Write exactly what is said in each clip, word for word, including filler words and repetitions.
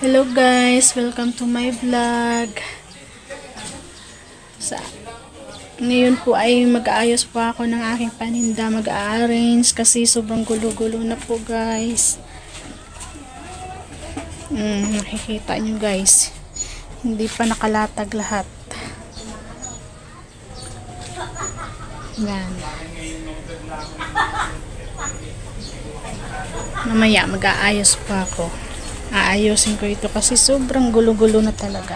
Hello guys, welcome to my vlog. Sa ngayon po ay mag-aayos po ako ng aking paninda, mag-arrange kasi sobrang gulo-gulo na po guys. Hmm, nakikita nyo guys, hindi pa nakalatag lahat. Yan. Mamaya mag-aayos pa ako. Aayusin ko ito kasi sobrang gulo-gulo na talaga.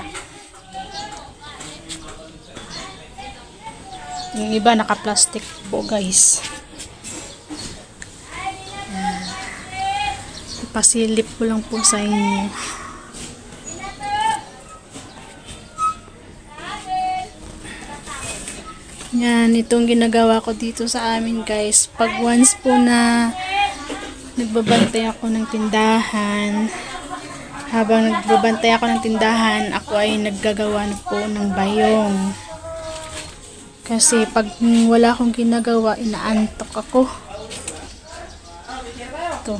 Yung iba naka-plastic po guys. Yan. Ipasilip ko lang po sa inyo. Yan, itong ginagawa ko dito sa amin guys. Pag once po na nagbabantay ako ng tindahan, habang nagbabantay ako ng tindahan, ako ay naggagawa na po ng bayong. Kasi pag wala akong ginagawa, inaantok ako. Ito.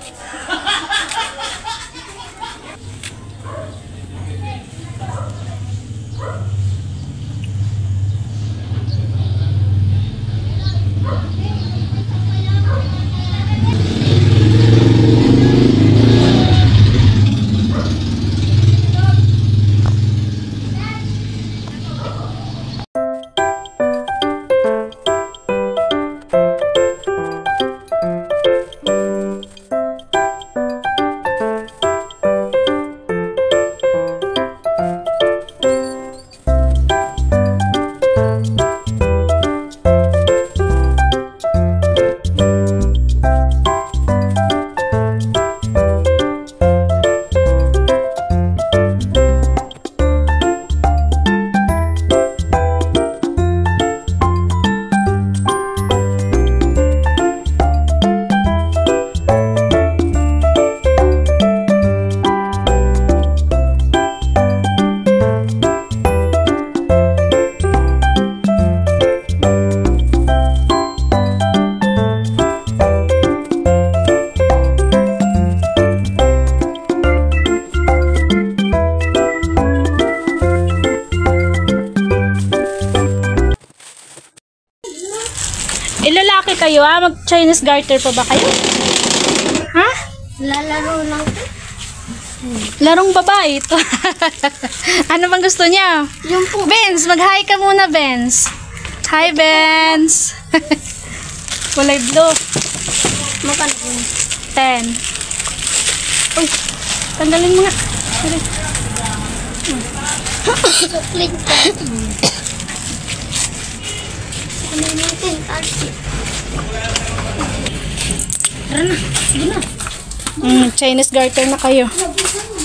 Ilalaki kayo ah? Mag-Chinese garter pa ba kayo? Ha? Lalaro lang. Larong babae ito. Ano bang gusto niya? Yung po. Benz, mag-hi ka muna, Benz. Hi, Benz. Kulay blue. Magkano po? ten. Uy, tanggalin mo nga. Chocolate po. Ano natin? Tarsi. Tara na. Sige na. Mm, Chinese garter na kayo.